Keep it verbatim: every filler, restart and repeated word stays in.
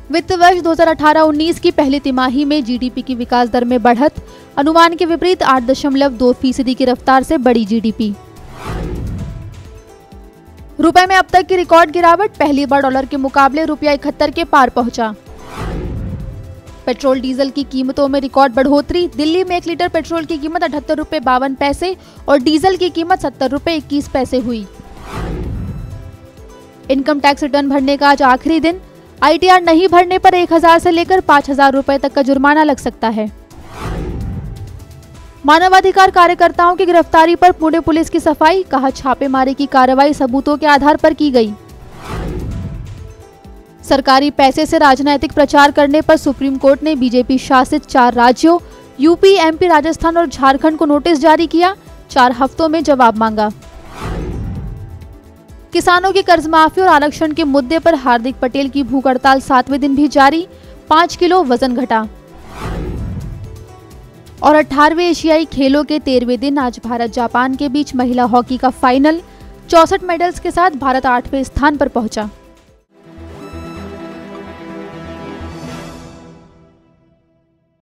वित्त वर्ष दो हज़ार अठारह उन्नीस की पहली तिमाही में जीडीपी की विकास दर में बढ़त, अनुमान के विपरीत आठ दशमलव दो फीसदी की रफ्तार से बढ़ी जीडीपी। रुपए में अब तक की रिकॉर्ड गिरावट, पहली बार डॉलर के मुकाबले रुपया इकहत्तर के पार पहुंचा। पेट्रोल डीजल की कीमतों में रिकॉर्ड बढ़ोतरी, दिल्ली में एक लीटर पेट्रोल की कीमत अठहत्तर रुपए बावन पैसे और डीजल की कीमत सत्तर रुपए इक्कीस पैसे हुई। इनकम टैक्स रिटर्न भरने का आज आखिरी दिन, आईटीआर नहीं भरने पर एक हजार से लेकर पाँच हजार रुपए तक का जुर्माना लग सकता है। मानवाधिकार कार्यकर्ताओं की गिरफ्तारी पर पुणे पुलिस की सफाई, कहा छापेमारी की कार्रवाई सबूतों के आधार पर की गई। सरकारी पैसे से राजनीतिक प्रचार करने पर सुप्रीम कोर्ट ने बीजेपी शासित चार राज्यों यूपी, एमपी, राजस्थान और झारखंड को नोटिस जारी किया, चार हफ्तों में जवाब मांगा। किसानों की कर्ज माफी और आरक्षण के मुद्दे पर हार्दिक पटेल की भूख हड़ताल सातवें दिन भी जारी, पाँच किलो वजन घटा। और अठारहवें एशियाई खेलों के तेरहवें दिन आज भारत जापान के बीच महिला हॉकी का फाइनल, चौसठ मेडल्स के साथ भारत आठवें स्थान पर पहुंचा।